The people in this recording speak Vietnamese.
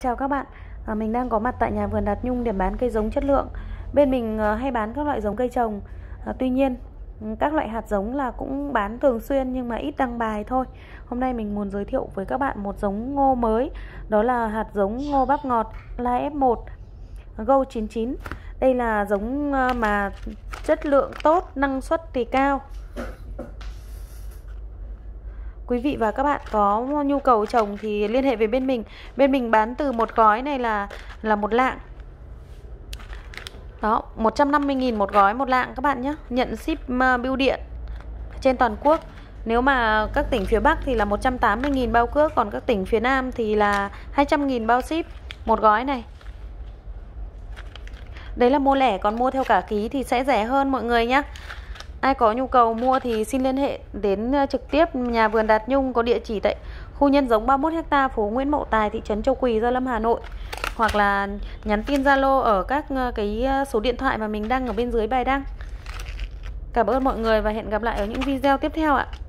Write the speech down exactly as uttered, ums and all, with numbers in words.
Chào các bạn, à, mình đang có mặt tại nhà vườn Đạt Nhung để bán cây giống chất lượng. Bên mình à, hay bán các loại giống cây trồng, à, tuy nhiên các loại hạt giống là cũng bán thường xuyên nhưng mà ít đăng bài thôi. Hôm nay mình muốn giới thiệu với các bạn một giống ngô mới, đó là hạt giống ngô bắp ngọt Lai ép một Go chín chín. Đây là giống mà chất lượng tốt, năng suất thì cao. Quý vị và các bạn có nhu cầu trồng thì liên hệ với bên mình. Bên mình bán từ một gói này là là một lạng. Đó, một trăm năm mươi nghìn một gói một lạng các bạn nhé. Nhận ship bưu điện trên toàn quốc. Nếu mà các tỉnh phía Bắc thì là một trăm tám mươi nghìn bao cước, còn các tỉnh phía Nam thì là hai trăm nghìn bao ship một gói này. Đấy là mua lẻ, còn mua theo cả ký thì sẽ rẻ hơn mọi người nhé. Ai có nhu cầu mua thì xin liên hệ đến trực tiếp nhà vườn Đạt Nhung, có địa chỉ tại khu nhân giống ba mươi mốt héc ta, phố Nguyễn Mậu Tài, thị trấn Châu Quỳ, Gia Lâm, Hà Nội. Hoặc là nhắn tin Zalo ở các cái số điện thoại mà mình đăng ở bên dưới bài đăng. Cảm ơn mọi người và hẹn gặp lại ở những video tiếp theo ạ.